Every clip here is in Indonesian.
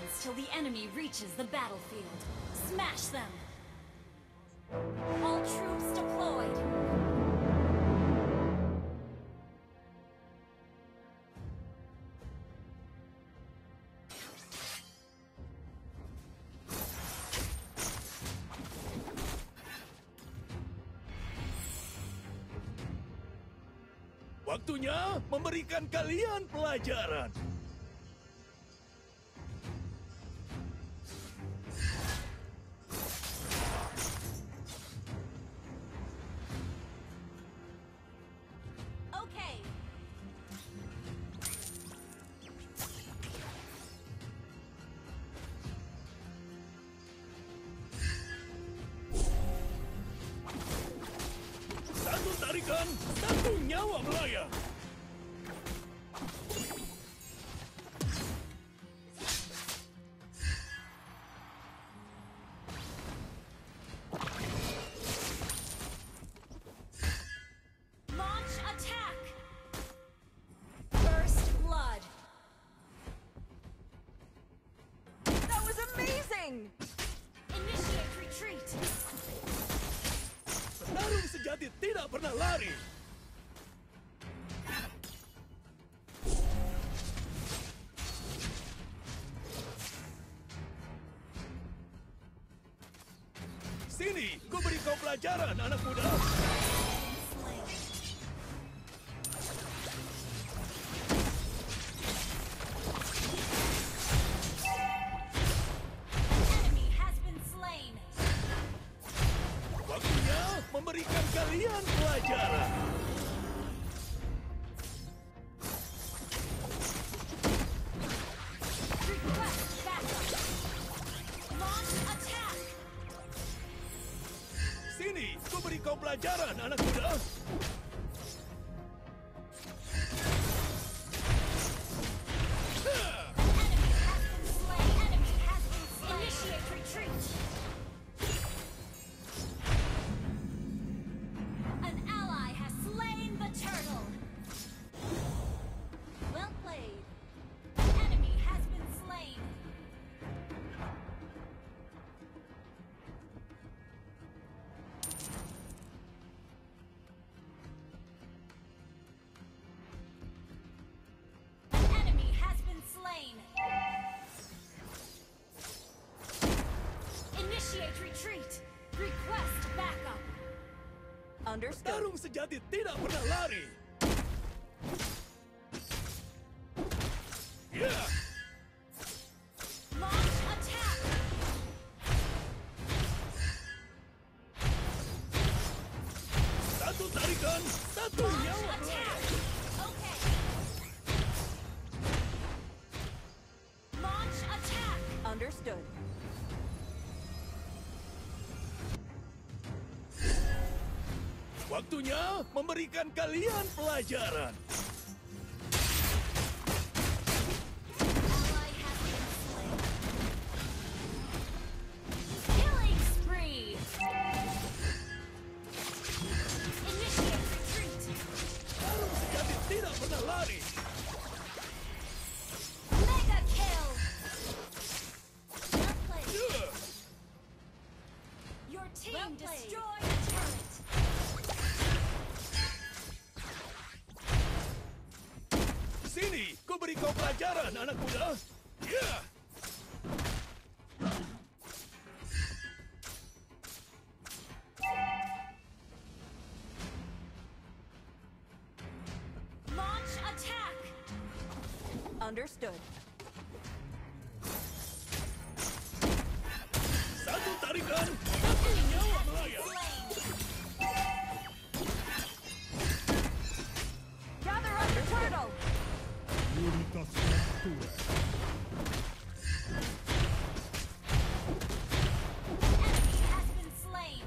seconds till the enemy reaches the battlefield. Smash them! All troops deployed! Waktunya memberikan kalian pelajaran. Okay. Satu tarikan, satu nyawa melayang. Launch attack! First blood! That was amazing! Initiate retreat! Petarung sejati tidak pernah lari. Sini, ku beri kau pelajaran, anak muda. Slain. Enemy has been slain. Waktunya memberikan kalian pelajaran. Request backup. Launch attack. Sini, ku beri kau pelajaran, anak muda. Enemy has been slain. Enemy has been slain. Initiate retreat. An ally has slain the turtle. Well played. Enemy has been slain. Enemy has been slain. Initiate retreat. Request backup. Understood. Petarung sejati tidak pernah lari. Ya, Launch attack. satu tarikan, satu Launch nyawa attack. melayang. Okay. Launch attack. Understood. Waktunya memberikan kalian pelajaran. Ally has been slain. Killing spree. Initiate retreat. Petarung sejati tidak pernah lari. Mega kill. Well played. Ya, Your team Well played. destroyed a turret. sini, ku beri kau pelajaran, anak muda. Ya, Launch attack. Understood. satu tarikan, satu nyawa melayang. Slain. Gather up the turtle! Unitas captura. Enemy has been slain.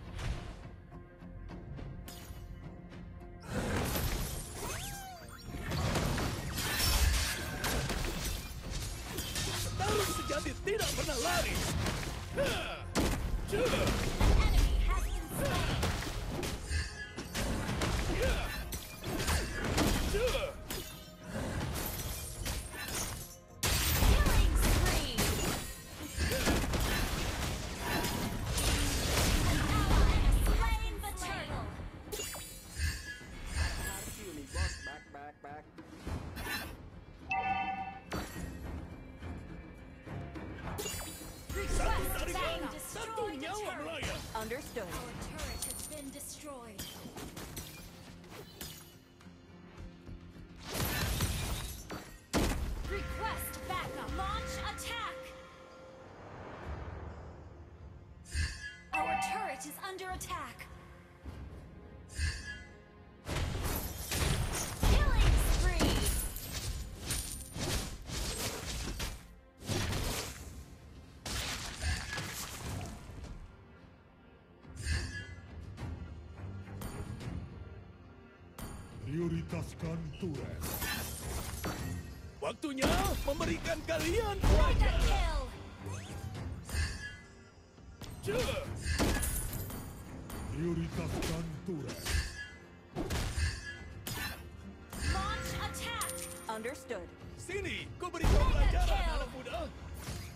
Petarung sejati tidak pernah lari. Ya, ya, Enemy has been slain. ya, ya. Killing spree. destroyed a nyawa turret. melayang. Understood. Our turret has been destroyed. Request backup. Launch attack. Our turret is under attack. Killing spree. Prioritaskan turret. Waktunya memberikan kalian Mega pelajaran. kill. Cek. Prioritaskan turret. Launch attack. Understood. Sini, ku beri kau pelajaran, kill. anak muda.